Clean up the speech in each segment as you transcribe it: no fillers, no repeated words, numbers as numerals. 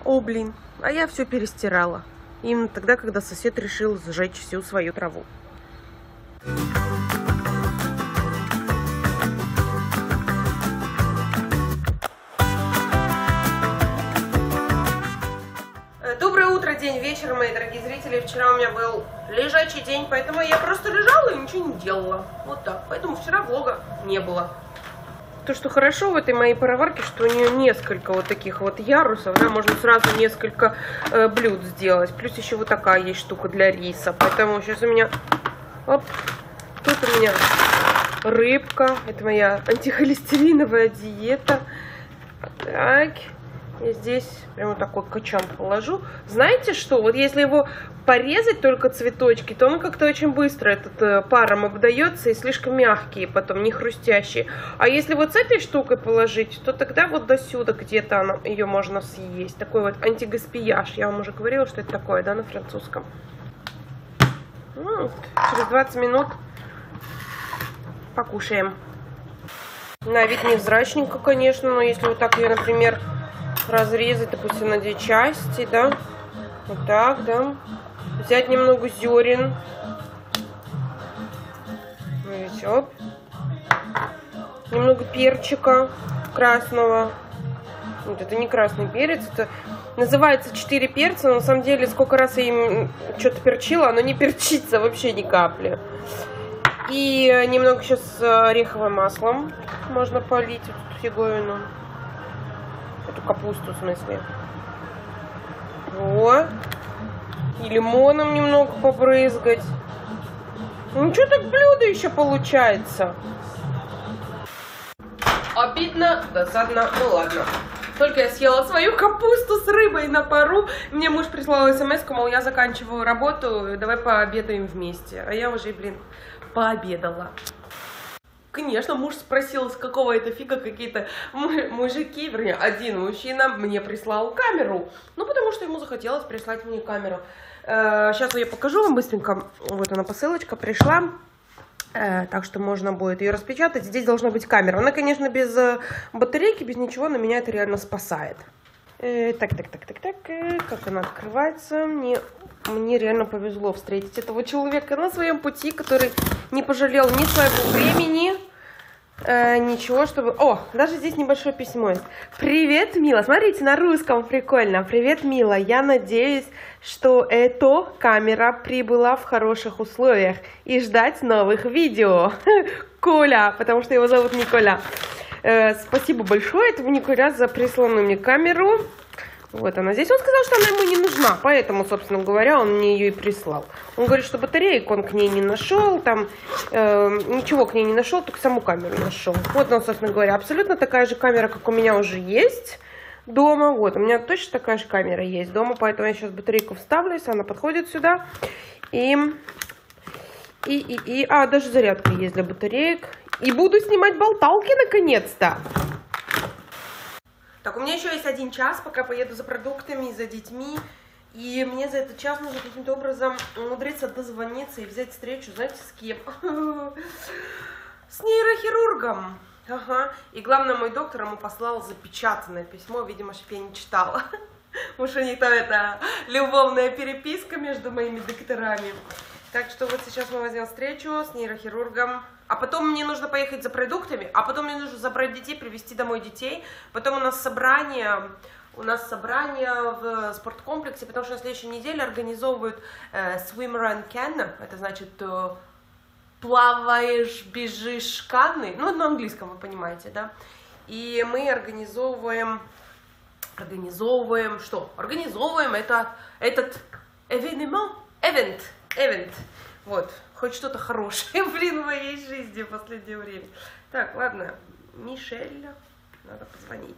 О, блин, а я все перестирала. Именно тогда, когда сосед решил сжечь всю свою траву. Доброе утро, день, вечер, мои дорогие зрители. Вчера у меня был лежачий день, поэтому я просто лежала и ничего не делала. Вот так. Поэтому вчера влога не было. То, что хорошо в этой моей пароварке, что у нее несколько вот таких вот ярусов, да, можно сразу несколько блюд сделать. Плюс еще вот такая есть штука для риса. Поэтому сейчас у меня, оп, тут у меня рыбка. Это моя антихолестериновая диета. Так, и здесь прямо такой качан положу. Знаете что, вот если его порезать только цветочки, то он как-то очень быстро этот паром обдается и слишком мягкие потом, не хрустящие. А если вот с этой штукой положить, то тогда вот до сюда где-то ее можно съесть. Такой вот антигаспияж. Я вам уже говорила, что это такое, да, на французском. Через 20 минут покушаем. На вид невзрачненько, конечно, но если вот так ее, например, разрезать, допустим, на 2 части, да, вот так, да, взять немного зерен, все, немного перчика красного, вот это не красный перец, это называется 4 перца, но на самом деле сколько раз я им что-то перчила, оно не перчится вообще ни капли. И немного сейчас ореховым маслом можно полить эту фиговину. Эту капусту, в смысле. Вот. И лимоном немного побрызгать. Ну, что так блюдо еще получается? Обидно, досадно, ну ладно. Только я съела свою капусту с рыбой на пару. Мне муж прислал смс-ку, мол, я заканчиваю работу, давай пообедаем вместе. А я уже, блин, пообедала. Конечно, муж спросил, с какого это фига какие-то мужики, вернее, один мужчина мне прислал камеру. Ну, потому что ему захотелось прислать мне камеру. Сейчас я покажу вам быстренько. Вот она, посылочка пришла. Так что можно будет ее распечатать. Здесь должна быть камера. Она, конечно, без батарейки, без ничего, но меня это реально спасает. Так. Как она открывается? Мне реально повезло встретить этого человека на своем пути, который не пожалел ни своего времени, ничего, чтобы... О, даже здесь небольшое письмо есть. Привет, Мила. Смотрите, на русском прикольно. Привет, Мила. Я надеюсь, что эта камера прибыла в хороших условиях и ждать новых видео. Коля, потому что его зовут Николя. Спасибо большое этому Николя за присланную мне камеру. Вот она здесь. Он сказал, что она ему не нужна, поэтому, собственно говоря, он мне ее и прислал. Он говорит, что батареек он к ней не нашел, там ничего к ней не нашел, только саму камеру нашел. Вот она, собственно говоря, абсолютно такая же камера, как у меня уже есть дома. Вот, у меня точно такая же камера есть дома, поэтому я сейчас батарейку вставлю, если она подходит сюда. Даже зарядка есть для батареек. И буду снимать болталки наконец-то. Так, у меня еще есть 1 час, пока поеду за продуктами, за детьми. И мне за этот час нужно каким-то образом умудриться дозвониться и взять встречу, знаете, с кем? С нейрохирургом. Ага. И главное, мой доктор ему послал запечатанное письмо, видимо, чтобы я не читала. Уж у них там это любовная переписка между моими докторами. Так что вот сейчас мы возьмем встречу с нейрохирургом. А потом мне нужно поехать за продуктами, а потом мне нужно забрать детей, привезти домой детей. Потом у нас собрание в спорткомплексе, потому что на следующей неделе организовывают Swim Run Can. Это значит плаваешь, бежишь, канны. Ну, на английском, вы понимаете, да? И мы организовываем этот event. Вот, хоть что-то хорошее, блин, в моей жизни в последнее время. Так, ладно, Мишель, надо позвонить.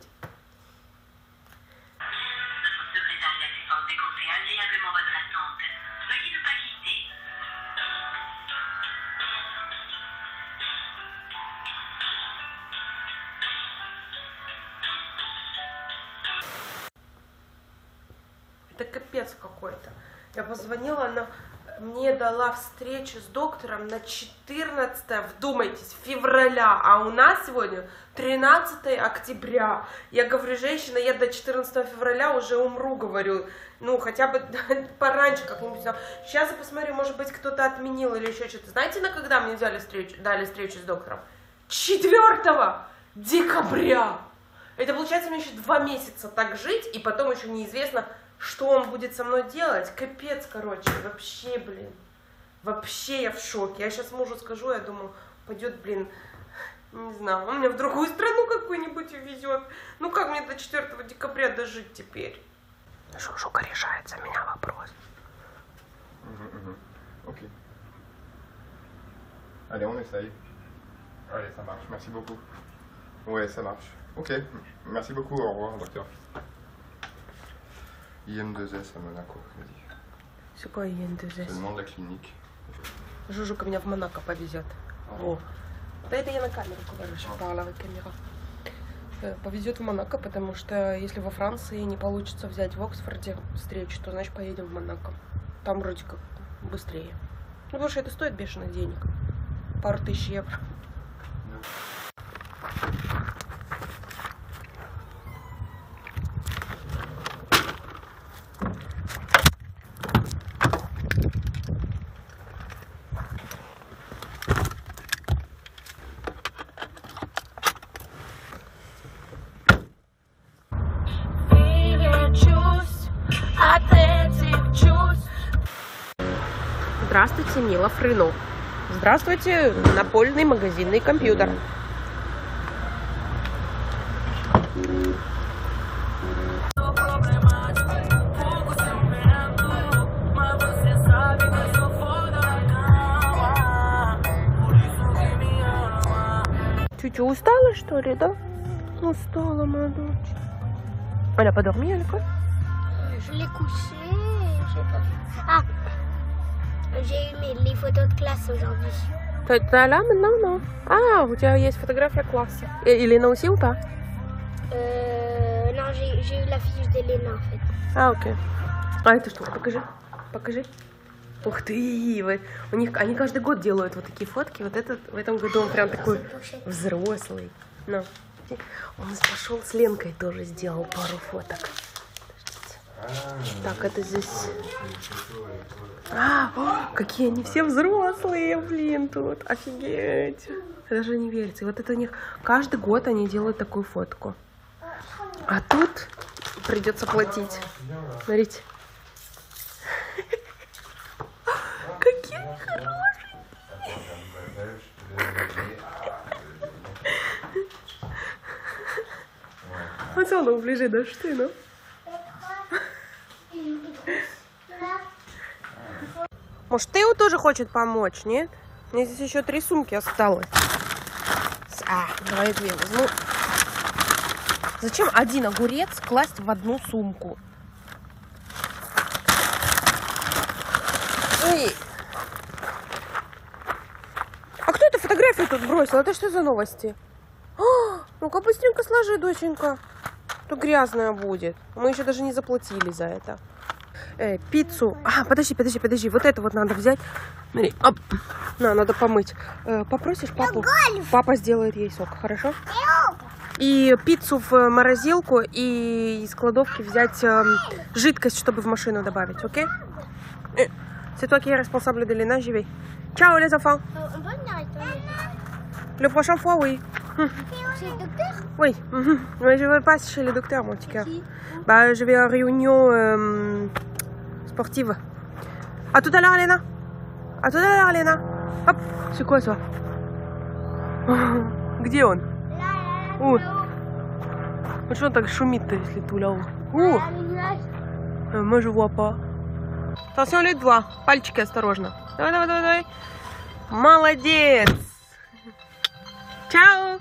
Это капец какой-то. Я позвонила, она мне дала встречу с доктором на 14, вдумайтесь, февраля, а у нас сегодня 13 октября. Я говорю, женщина, я до 14 февраля уже умру, говорю, ну, хотя бы пораньше как-нибудь. Сейчас я посмотрю, может быть, кто-то отменил или еще что-то. Знаете, на когда мне дали встречу с доктором? 4 декабря. Это получается, мне еще 2 месяца так жить, и потом еще неизвестно, что он будет со мной делать. Капец, короче, вообще, блин. Вообще я в шоке. Я сейчас мужу скажу, я думаю, пойдет, блин, не знаю, он меня в другую страну какую-нибудь увезет. Ну как мне до 4 декабря дожить теперь? Жужука решает за меня вопрос. Ok. Allez, on essaye. Allez, ça marche. Merci beaucoup. Ouais, ça marche. Ok. Merci beaucoup. Au revoir, docteur. IM2S à Monaco, vas-y. C'est quoi IM2S? C'est le nom de la clinique. Жужука меня в Монако повезет. О. Да это я на камеру говорю, шпаловая камера. Повезет в Монако, потому что если во Франции не получится взять в Оксфорде встречу, то значит поедем в Монако. Там вроде как быстрее. Ну потому что это стоит бешеных денег. Пару тысяч евро. Здравствуйте, Мила Фрыно. Здравствуйте, напольный магазинный компьютер. Чуть-чуть устала, что ли, да? Устала, моя дочь. Elle a pas dormi à l'école? Je l'ai couché, j'ai pas vu. Ah, j'ai eu les photos de classe aujourd'hui. T'es là maintenant, non? Ah, у тебя есть фотография класса. Елена aussi ou pas? Non, j'ai eu la fiche d'Elena en fait. А, окей. А это что? Покажи. Покажи. Ух ты! У них, они каждый год делают вот такие фотки. Вот этот, в этом году он прям такой взрослый. Ну, он пошел с Ленкой тоже сделал пару фоток. Так, это здесь... какие они все взрослые, блин, тут. Офигеть. Это же не верится. И вот это у них каждый год они делают такую фотку. А тут придется платить. Смотрите. Какие они хорошие. Поцелуй ближе до штыну. Может, Тео тоже хочет помочь, нет? Мне здесь еще 3 сумки осталось. Давай 2 возьму. Зачем один огурец класть в одну сумку? Эй! А кто эту фотографию тут бросил? Это что за новости? Ну-ка быстренько сложи, доченька. То грязная будет. Мы еще даже не заплатили за это. Пиццу. Подожди. Вот это вот надо взять. Смотри. Оп. Надо помыть. Попросишь папу? Папа сделает ей сок, хорошо? И пиццу в морозилку и из кладовки взять жидкость, чтобы в машину добавить, окей? C'est toi qui es responsable de l'énage, j'y vais. Ciao les enfants. On peut venir avec toi. Le prochain fois, oui. Chez le docteur? Oui. Mais je vais pas chez le docteur, mon petit cœur. Bah, je vais à réunion sportive. À tout à l'heure, Léna. À tout à l'heure, Léna. Hop. C'est quoi ça? Где он? Où? Что он так шумит-то, если tout là-haut? Où? Moi, je vois pas. Attention les doigts. Пальчики осторожно. Давай. Молодец. Чао.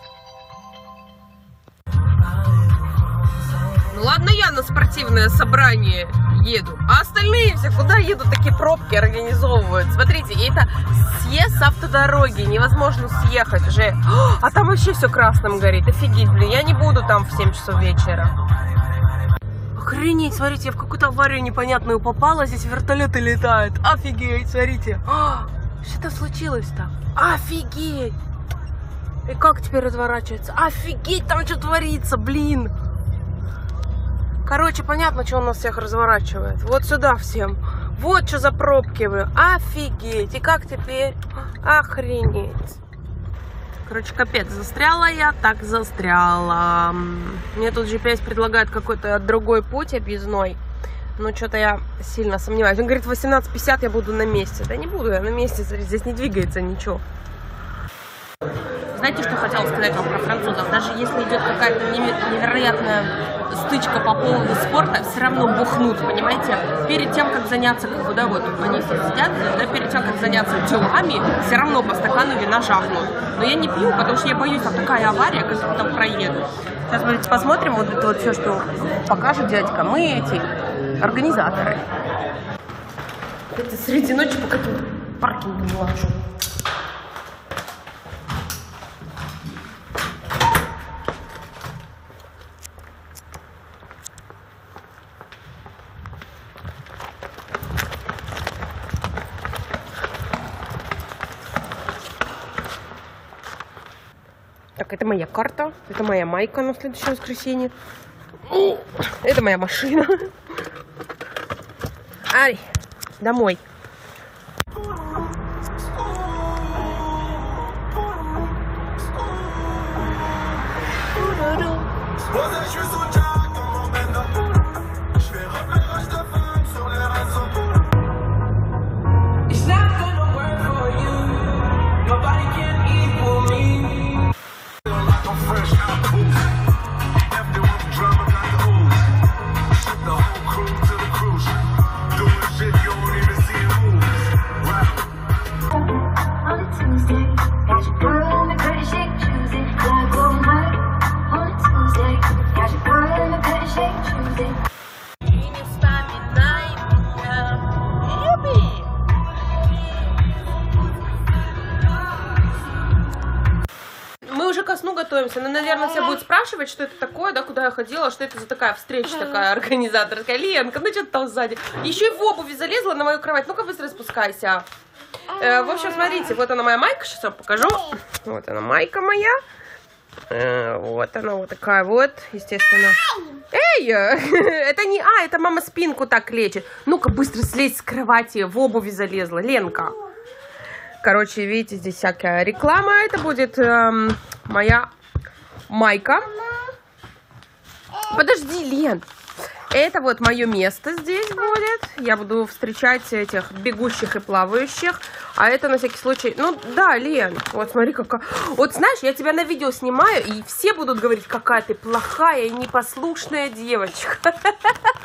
Ну ладно, я на спортивное собрание еду. А остальные все куда едут, такие пробки организовывают. Смотрите, и это съезд с автодороги. Невозможно съехать уже. А там вообще все красным горит. Офигеть, блин. Я не буду там в 7 часов вечера. Охренеть, смотрите, я в какую-то аварию непонятную попала, здесь вертолеты летают. Офигеть, смотрите. Что случилось-то? Офигеть. И как теперь разворачивается? Офигеть, там что творится, блин. Короче, понятно, что он нас всех разворачивает. Вот сюда всем. Вот что за пробки вы. Офигеть. И как теперь? Охренеть. Короче, капец, застряла я, так застряла. Мне тут GPS предлагает какой-то другой путь объездной. Но что-то я сильно сомневаюсь. Он говорит, 18:50 я буду на месте. Да не буду я на месте, здесь не двигается ничего. Знаете, что хотела сказать вам про французов? Даже если идет какая-то невероятная стычка по поводу спорта, все равно бухнут, понимаете? Перед тем, как заняться, как бы, да, вот они сидят, да, перед тем, как заняться делами, все равно по стакану вина жахнут. Но я не пью, потому что я боюсь, там такая авария, как я там проеду. Сейчас, смотрите, посмотрим вот это вот все, что покажет дядька. Мы эти организаторы. Это среди ночи пока тут паркинг не лажу. Так, это моя карта, это моя майка на следующее воскресенье. Это моя машина. Ай, домой. Ко сну готовимся, но, наверное, все будут спрашивать, что это такое, да, куда я ходила, что это за такая встреча, такая организаторская. Ленка, ну что ты там сзади? Еще и в обуви залезла на мою кровать. Ну-ка быстро спускайся. В общем, смотрите, вот она моя майка, сейчас вам покажу. Вот она майка моя. Вот она вот такая вот, естественно. Эй, это не... это мама спинку так лечит. Ну-ка быстро слезь с кровати, в обуви залезла, Ленка. Короче, видите, здесь всякая реклама. Это будет моя майка. Подожди, Лен. Это вот мое место здесь будет. Я буду встречать этих бегущих и плавающих. А это на всякий случай... Ну, да, Лен. Вот смотри, какая... Вот знаешь, я тебя на видео снимаю, и все будут говорить, какая ты плохая и непослушная девочка.